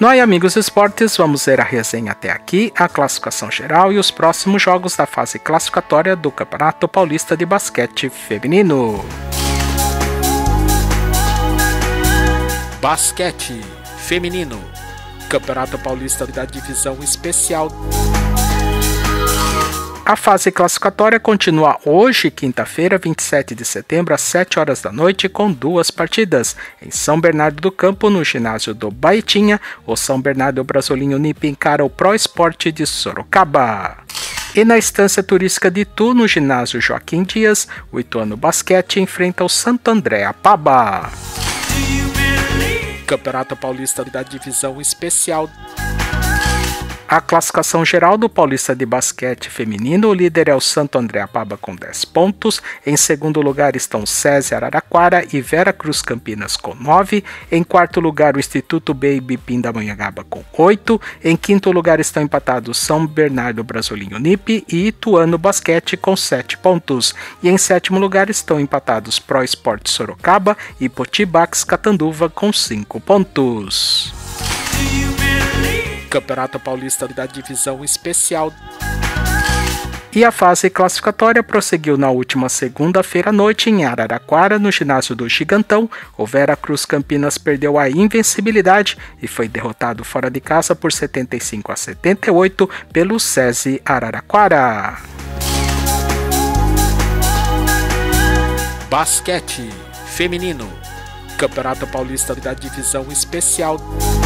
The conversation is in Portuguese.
No Ai Amigos Esportes, vamos ver a resenha até aqui, a classificação geral e os próximos jogos da fase classificatória do Campeonato Paulista de Basquete Feminino. Basquete Feminino, Campeonato Paulista da Divisão Especial. A fase classificatória continua hoje, quinta-feira, 27 de setembro, às 7 horas da noite, com duas partidas. Em São Bernardo do Campo, no ginásio do Baetinha, o São Bernardo Brasolim Unip encara o Pro Esporte de Sorocaba. E na Estância Turística de Itu, no ginásio Joaquim Dias, o Ituano Basquete enfrenta o Santo André Apaba. Campeonato Paulista da Divisão Especial. A classificação geral do Paulista de Basquete Feminino, o líder é o Santo André Apaba com 10 pontos, em segundo lugar estão SESI Araraquara e Vera Cruz Campinas com 9, em quarto lugar o Instituto Baby Pindamonhangaba com 8, em quinto lugar estão empatados São Bernardo Brasolim Unip e Ituano Basquete com 7 pontos, e em sétimo lugar estão empatados Pro Esporte Sorocaba e Potibax Catanduva com 5 pontos. Campeonato Paulista da Divisão Especial. E a fase classificatória prosseguiu na última segunda-feira à noite em Araraquara, no ginásio do Gigantão. O Vera Cruz Campinas perdeu a invencibilidade e foi derrotado fora de casa por 75-78 pelo SESI Araraquara. Basquete Feminino, Campeonato Paulista da Divisão Especial.